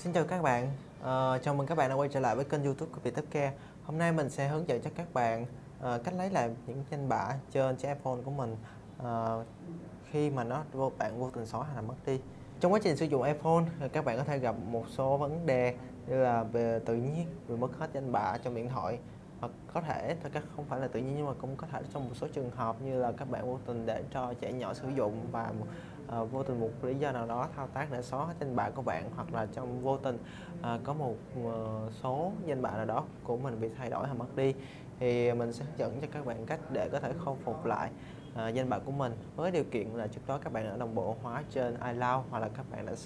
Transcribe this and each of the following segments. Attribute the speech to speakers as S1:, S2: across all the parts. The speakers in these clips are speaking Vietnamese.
S1: Xin chào các bạn, chào mừng các bạn đã quay trở lại với kênh YouTube của Viettechcare. Hôm nay mình sẽ hướng dẫn cho các bạn cách lấy lại những danh bạ trên chiếc iPhone của mình khi mà bạn vô tình xóa hay là mất đi. Trong quá trình sử dụng iPhone, các bạn có thể gặp một số vấn đề như là về tự nhiên, bị mất hết danh bạ trong điện thoại, hoặc có thể không phải là tự nhiên nhưng mà cũng có thể trong một số trường hợp như là các bạn vô tình để cho trẻ nhỏ sử dụng và vô tình một lý do nào đó thao tác để xóa hết danh bạ của bạn, hoặc là trong vô tình có một số danh bạ nào đó của mình bị thay đổi hay mất đi, thì mình sẽ hướng dẫn cho các bạn cách để có thể khôi phục lại danh bạ của mình, với điều kiện là trước đó các bạn đã đồng bộ hóa trên iCloud hoặc là các bạn đã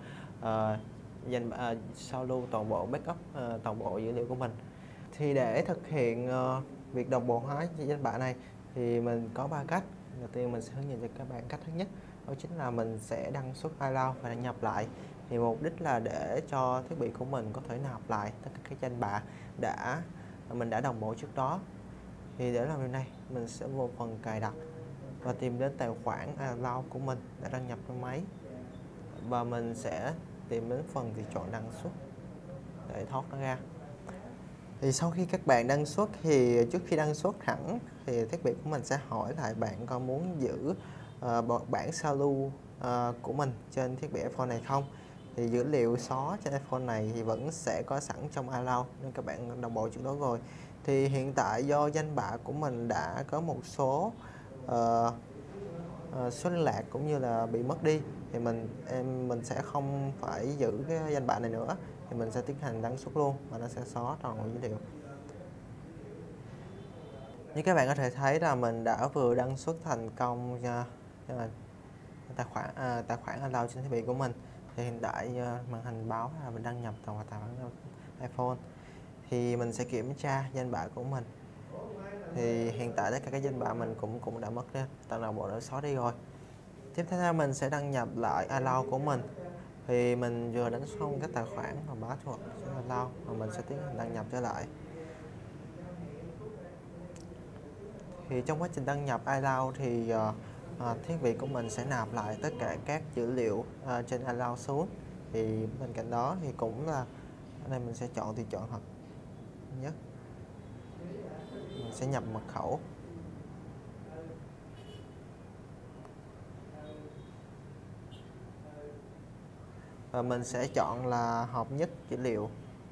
S1: sao lưu toàn bộ backup toàn bộ dữ liệu của mình. Thì để thực hiện việc đồng bộ hóa danh bạ này thì mình có 3 cách. Đầu tiên mình sẽ hướng dẫn cho các bạn cách thứ nhất, đó chính là mình sẽ đăng xuất iCloud và đăng nhập lại. Thì mục đích là để cho thiết bị của mình có thể nạp lại tất cả các danh bạ mình đã đồng bộ trước đó. Thì để làm điều này, mình sẽ vô phần cài đặt và tìm đến tài khoản iCloud của mình đã đăng nhập trên máy, và mình sẽ tìm đến phần tùy chọn đăng xuất để thoát nó ra. Thì sau khi các bạn đăng xuất thì trước khi đăng xuất hẳn thì thiết bị của mình sẽ hỏi lại bạn có muốn giữ bản sao lưu của mình trên thiết bị iPhone này không. Thì dữ liệu xóa trên iPhone này thì vẫn sẽ có sẵn trong iCloud nên các bạn đồng bộ chuyện đó rồi. Thì hiện tại do danh bạ của mình đã có một số số liên lạc cũng như là bị mất đi, thì mình sẽ không phải giữ cái danh bạ này nữa, thì mình sẽ tiến hành đăng xuất luôn và nó sẽ xóa toàn bộ dữ liệu. Như các bạn có thể thấy là mình đã vừa đăng xuất thành công tài khoản iCloud trên thiết bị của mình. Thì hiện tại màn hình báo là mình đăng nhập vào tài khoản iPhone. Thì mình sẽ kiểm tra danh bạ của mình. Thì hiện tại tất cả các danh bạ mình cũng đã mất đi, toàn bộ đã xóa đi rồi. Tiếp theo mình sẽ đăng nhập lại iCloud của mình. Thì mình vừa đánh xong cái tài khoản và password trên iCloud và mình sẽ tiến hành đăng nhập trở lại. Thì trong quá trình đăng nhập iCloud thì thiết bị của mình sẽ nạp lại tất cả các dữ liệu trên iCloud xuống. Thì bên cạnh đó thì cũng là ở đây mình sẽ chọn tùy chọn hợp nhất, mình sẽ nhập mật khẩu và mình sẽ chọn là hợp nhất dữ liệu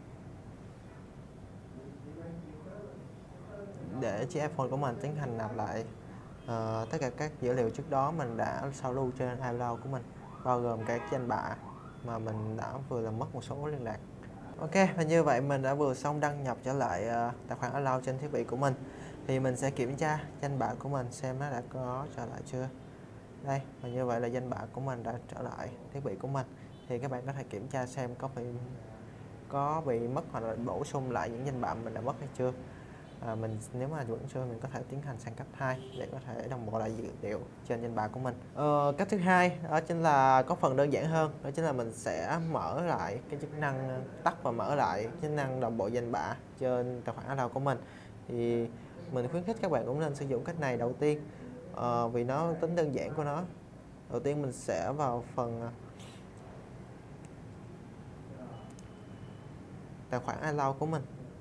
S1: để chiếc iPhone của mình tiến hành nạp lại tất cả các dữ liệu trước đó mình đã sao lưu trên iCloud của mình, bao gồm các danh bạ mà mình đã vừa làm mất một số liên lạc. Ok, và như vậy mình đã vừa xong đăng nhập trở lại tài khoản iCloud trên thiết bị của mình. Thì mình sẽ kiểm tra danh bạ của mình xem nó đã có trở lại chưa. Đây, và như vậy là danh bạ của mình đã trở lại thiết bị của mình. Thì các bạn có thể kiểm tra xem có bị mất hoặc là bổ sung lại những danh bạ mình đã mất hay chưa. Nếu mà vẫn chưa, mình có thể tiến hành sang cấp 2 để có thể đồng bộ lại dữ liệu trên danh bạ của mình. Cách thứ hai đó chính là có phần đơn giản hơn, đó chính là mình sẽ mở lại cái chức năng tắt và mở lại chức năng đồng bộ danh bạ trên tài khoản iCloud của mình. Thì mình khuyến khích các bạn cũng nên sử dụng cách này đầu tiên, vì nó tính đơn giản của nó. Đầu tiên mình sẽ vào phần tài khoản iCloud của mình.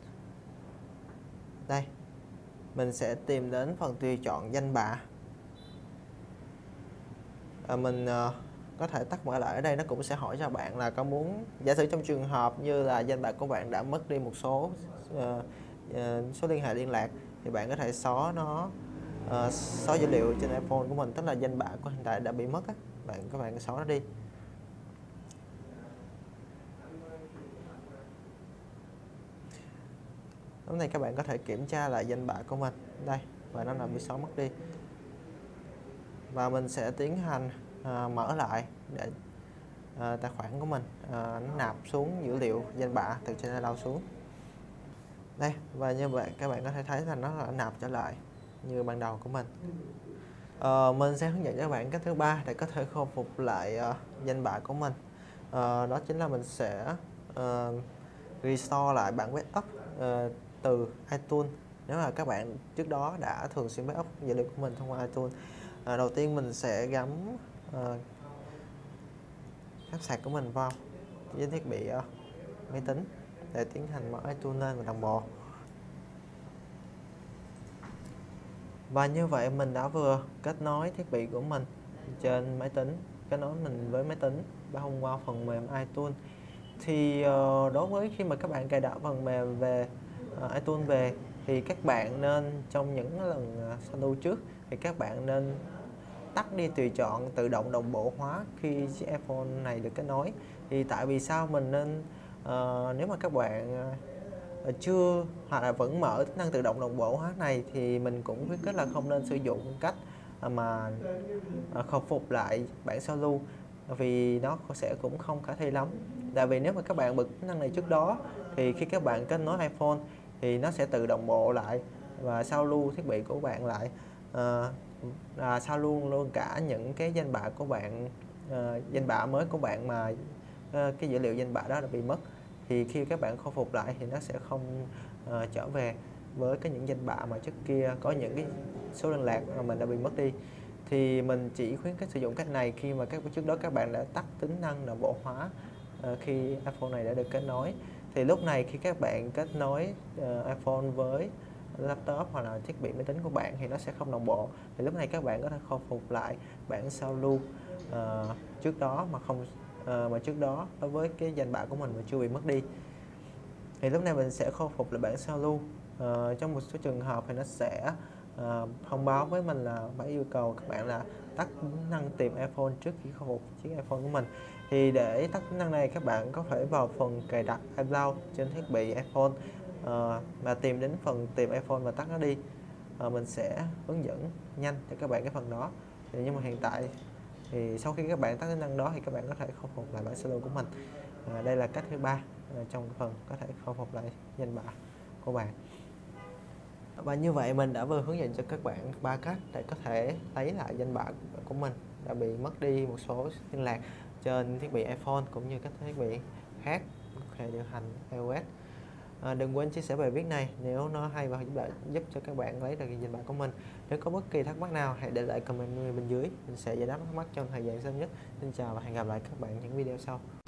S1: Đây, mình sẽ tìm đến phần tùy chọn danh bạ. Mình có thể tắt mở lại. Ở đây nó cũng sẽ hỏi cho bạn là có muốn, giả sử trong trường hợp như là danh bạ của bạn đã mất đi một số số liên hệ liên lạc, thì bạn có thể xóa dữ liệu trên iPhone của mình, tức là danh bạ của hiện tại đã bị mất á, các bạn xóa nó đi. Lúc này các bạn có thể kiểm tra lại danh bạ của mình đây, và nó là bị xóa mất đi. Và mình sẽ tiến hành mở lại để tài khoản của mình nó nạp xuống dữ liệu danh bạ từ trên iCloud xuống. Đây, và như vậy các bạn có thể thấy là nó đã nạp trở lại như ban đầu của mình. Mình sẽ hướng dẫn cho các bạn cách thứ ba để có thể khôi phục lại danh bạ của mình. Đó chính là mình sẽ restore lại bản backup từ iTunes. Nếu là các bạn trước đó đã thường xuyên backup dữ liệu của mình thông qua iTunes, đầu tiên mình sẽ gắm cáp sạc của mình vào. với thiết bị máy tính để tiến hành mở iTunes lên và đồng bộ. Và như vậy mình đã vừa kết nối thiết bị của mình trên máy tính, kết nối mình với máy tính và thông qua phần mềm iTunes. Thì đối với khi mà các bạn cài đặt phần mềm về iTunes về thì các bạn nên trong những lần sao lưu trước thì các bạn nên tắt đi tùy chọn tự động đồng bộ hóa khi chiếc iPhone này được kết nối. Thì tại vì sao mình nên nếu mà các bạn chưa hoặc là vẫn mở tính năng tự động đồng bộ hóa này thì mình cũng khuyến khích là không nên sử dụng cách mà khôi phục lại bản sao lưu, vì nó sẽ cũng không khả thi lắm. Tại vì nếu mà các bạn bật tính năng này trước đó thì khi các bạn kết nối iPhone thì nó sẽ tự đồng bộ lại và sao lưu thiết bị của bạn lại, sao luôn luôn cả những cái danh bạ của bạn, danh bạ mới của bạn mà cái dữ liệu danh bạ đó đã bị mất. Thì khi các bạn khôi phục lại thì nó sẽ không trở về với những danh bạ mà trước kia có những cái số liên lạc mà mình đã bị mất đi. Thì mình chỉ khuyến khích sử dụng cách này khi mà trước đó các bạn đã tắt tính năng đồng bộ hóa khi iPhone này đã được kết nối. Thì lúc này khi các bạn kết nối iPhone với laptop hoặc là thiết bị máy tính của bạn thì nó sẽ không đồng bộ. Thì lúc này các bạn có thể khôi phục lại bản sao lưu trước đó mà trước đó đối với cái danh bạ của mình mà chưa bị mất đi. Thì lúc này mình sẽ khôi phục lại bản sao lưu. Trong một số trường hợp thì nó sẽ thông báo với mình là phải yêu cầu các bạn là tắt tính năng tìm iPhone trước khi khôi phục chiếc iPhone của mình. Thì để tắt tính năng này các bạn có thể vào phần cài đặt iCloud trên thiết bị iPhone và tìm đến phần tìm iPhone và tắt nó đi. Mình sẽ hướng dẫn nhanh cho các bạn cái phần đó. Nhưng mà hiện tại thì sau khi các bạn tắt tính năng đó thì các bạn có thể khôi phục lại bản sao lưu của mình. Đây là cách thứ ba trong phần có thể khôi phục lại danh bạ của bạn. Và như vậy mình đã vừa hướng dẫn cho các bạn 3 cách để có thể lấy lại danh bạ của mình đã bị mất đi một số liên lạc trên thiết bị iPhone cũng như các thiết bị khác hệ điều hành iOS. Đừng quên chia sẻ bài viết này nếu nó hay và giúp cho các bạn lấy được danh bạ của mình. Nếu có bất kỳ thắc mắc nào hãy để lại comment bên dưới, mình sẽ giải đáp thắc mắc trong thời gian sớm nhất. Xin chào và hẹn gặp lại các bạn những video sau.